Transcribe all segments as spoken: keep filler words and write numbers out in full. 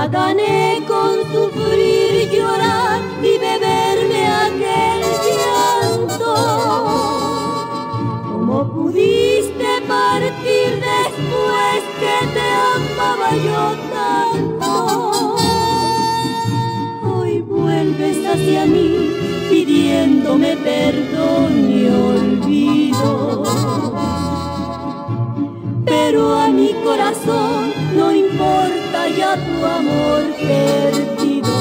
gané con sufrir, llorar y beberme aquel llanto. ¿Cómo pudiste partir después que te amaba yo tanto? Hoy vuelves hacia mí pidiéndome perdón y olvido, pero a mi corazón no importa ya tu amor perdido.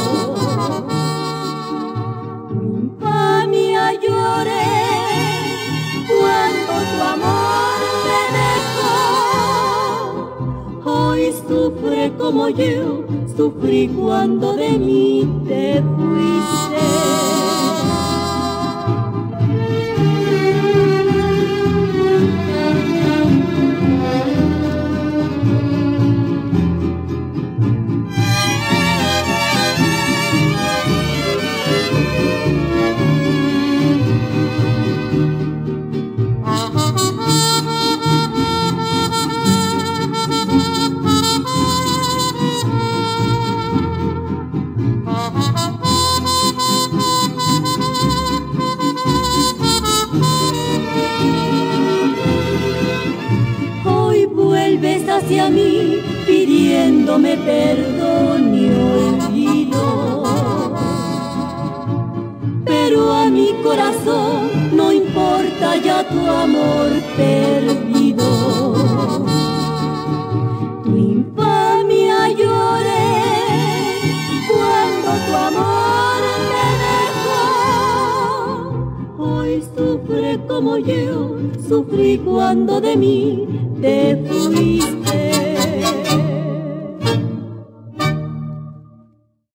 Mi infamia lloré cuando tu amor me dejó. Hoy sufre como yo sufrí cuando de mí te fuiste. Vuelves hacia mí pidiéndome perdón y olvido, pero a mi corazón no importa ya tu amor perdido. Tu infamia lloré cuando tu amor me dejó. Hoy sufre como yo sufrí cuando de mí te fui.